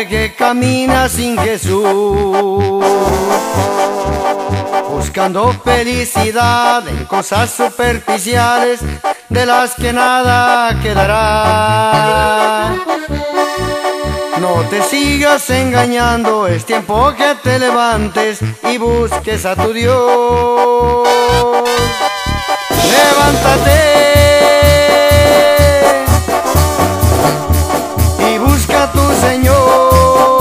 que camina sin Jesús, buscando felicidad en cosas superficiales de las que nada quedará. No te sigas engañando, es tiempo que te levantes y busques a tu Dios. Levántate y busca a tu Señor.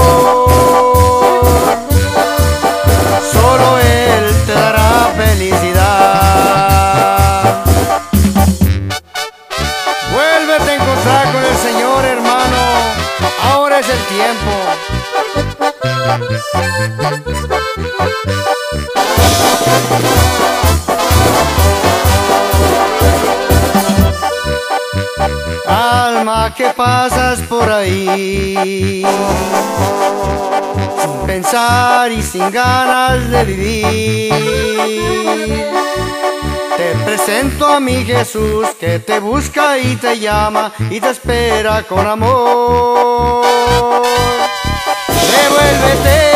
Solo Él te dará felicidad. Vuélvete a encontrar con el Señor, hermano. Ahora es el tiempo. Alma que pasas por ahí, sin pensar y sin ganas de vivir, te presento a mi Jesús que te busca y te llama y te espera con amor. Devuélvete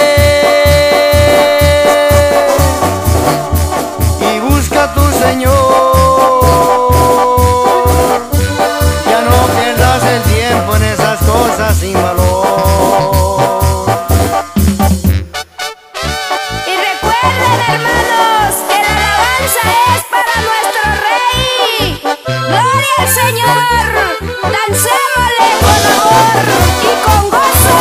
y busca a tu Señor. Ya no pierdas el tiempo en esas cosas sin valor. Y recuerden, hermanos, que la alabanza es para nuestro Rey. ¡Gloria al Señor! ¡Dancémosle con amor y con gozo!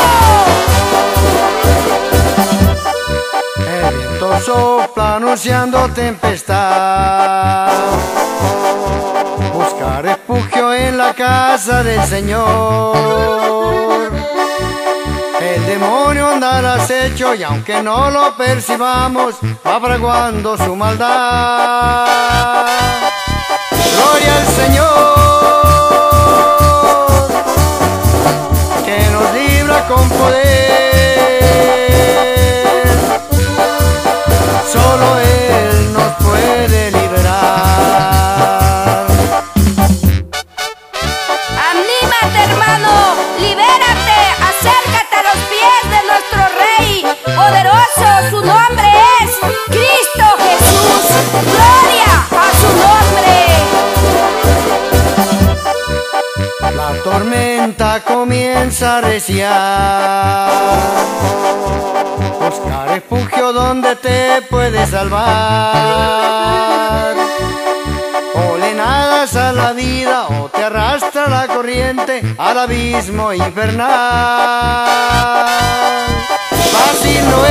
El viento sopla anunciando tempestad. Busca refugio en la casa del Señor. El demonio anda al acecho y aunque no lo percibamos, va fraguando su maldad. Gloria al Señor, que nos libra con poder. Solo Él nos puede liberar. ¡Anímate, hermano! ¡Libérate! ¡Acércate a los pies de nuestro Rey! ¡Poderoso! ¡Su nombre es Cristo Jesús! ¡Gloria a su nombre! La tormenta comienza a arreciar. Busca refugio donde te puedes salvar. O le nadas a la vida o te arrastra la corriente al abismo infernal. Fácil no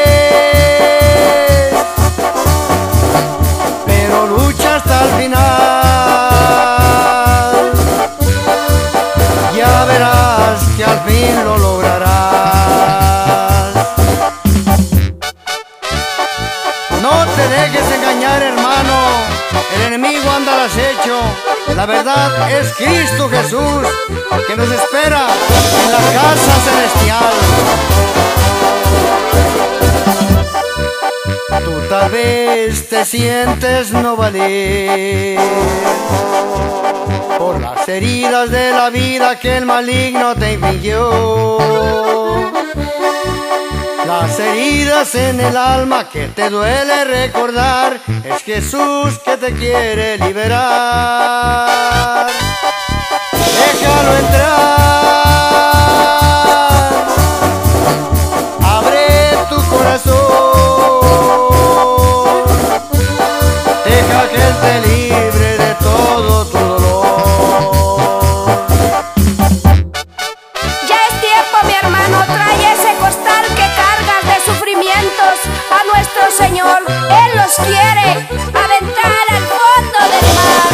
es, pero lucha hasta el final. Ya verás que al fin lo lograrás. No te dejes engañar, hermano. El enemigo anda al acecho. La verdad es Cristo Jesús, que nos espera en la casa celestial. Tú tal vez te sientes no valer por las heridas de la vida que el maligno te infligió. Las heridas en el alma que te duele recordar, es Jesús que te quiere liberar. Déjalo entrar, abre tu corazón, deja que Él te libre de todo tu dolor. Ya es tiempo, mi hermano, trae ese costal que cargas de sufrimientos a nuestro Señor. Él los quiere aventar al fondo del mar.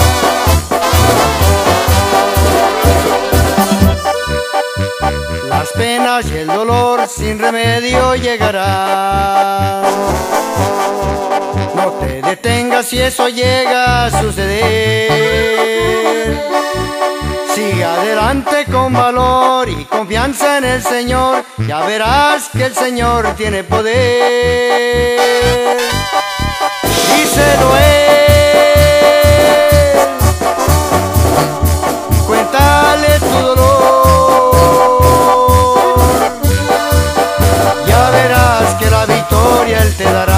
Las penas y el dolor sin remedio llegarán. No te detengas si eso llega a suceder. Sigue adelante con valor y confianza en el Señor. Ya verás que el Señor tiene poder. Díselo Él, cuéntale tu dolor. te daré.